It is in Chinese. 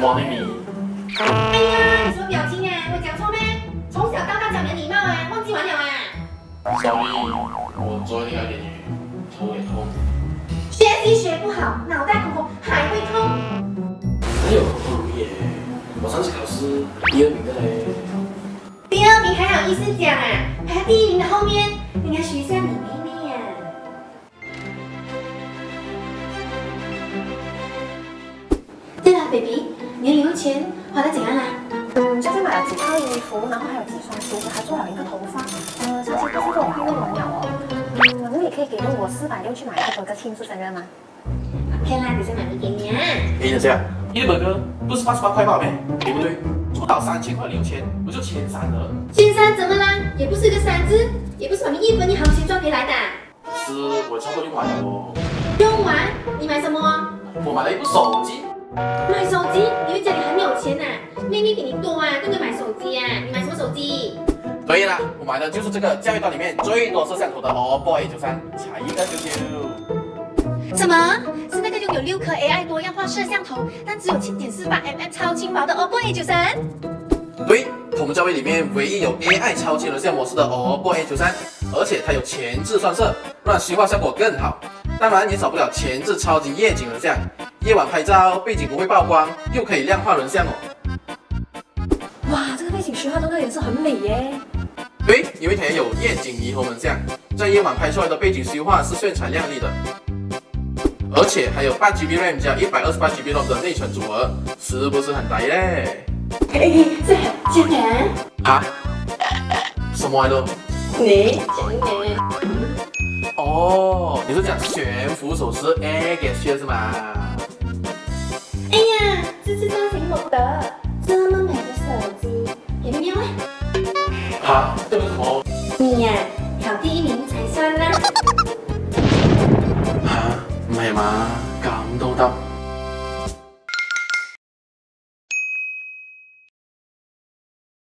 么呢你？ 哎呀，你什么表情啊？我讲错咩？从小到大讲的礼貌啊，忘记完了啊？ Sorry，我昨天那个英语头也痛。 学习学不好，脑袋空空还会痛。 哪有空耶？我上次考试第2名的嘞。 第2名还好意思讲啊？排第1名的后面，应该学一下你妹妹呀。对了 ，baby， 你的零用钱花得怎样啦？ 就是买了几套衣服，然后还有几双鞋子，还做了一个头发。上期不是跟我聘用完了哦。那你可以给我460去买一个burger庆祝生日吗？ OK 啦，等下买回给你啊。 等一下，一个本哥不是88块吧？对不对？做到3000块零用钱，不就1300了 1300怎么啦？也不是个3字，也不是把你1分1毫钱赚回来的。 是我差不多用完了哦。 用完？你买什么？ 我买了一部手机。 买手机？因为家里还没有钱呐、妹妹比你多啊，对不对？买手机啊？你买什么手机？ 对啦，我买的就是这个教育刀里面最多摄像头的 OPPO A93，才199。 什么？是那个拥有6颗 AI 多样化摄像头，但只有7.48mm 超轻薄的 OPPO A93？ 对，同价位里面唯一有 AI 超级人像模式的 OPPO A93，而且它有前置双摄，让虚化效果更好。当然也少不了前置超级夜景人像，夜晚拍照背景不会曝光，又可以亮化人像哦。 哇，这个背景虚化灯的颜色很美耶。 对，因为它也有夜景霓虹人像，在夜晚拍出来的背景虚化是炫彩亮丽的。而且还有8GB RAM 加128GB ROM 的内存组合，是不是很呆嘞？ 这很简单。 啊？什么来着？ 你讲一点。 哦，你是讲悬浮手持 A 给削是吗？ 哎呀，这次真行不得，这么美的手机，给妹妹喂。 啊，这个是什么？ 你呀、考第1名才算啦。 啊，唔係嘛？